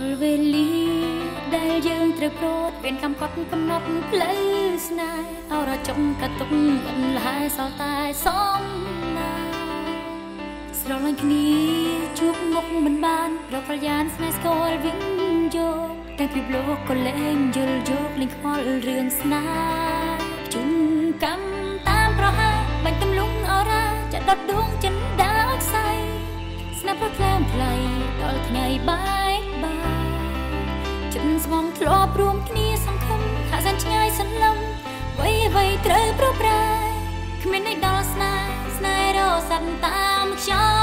ល់វេលាដែលយើងត្រូវប្រត់វេនកម្មកត់កំណត់ផ្លូវស្នេហ៍អរចុងកតុកមិនលះសល់តែសំណាស្រលាញ់គ្នាជួបមុខមិនបានរកប្រយ៉ានស្នេហ៍ស្គាល់វិញយកតែពីលោកក៏លែងយល់យកលេងខ្វល់រឿងស្នេហ៍ជុំកម្មតាមប្រហាបាញ់ទំលងអរ៉ាចាត់ដុតដួងចិនដាច់សៃស្នេហ៍ប្រក្លែមផ្លៃដល់ថ្ងៃបែកបាក់ចិនស្មងធ្លាប់រួមគ្នាសង្ឃឹមហាក់សែនឆ្ងាយសន្លឹមអ្វីត្រូវប្រប្រែគ្មានន័យដល់ស្នេហ៍រស័ព្ទតាមខ្យល់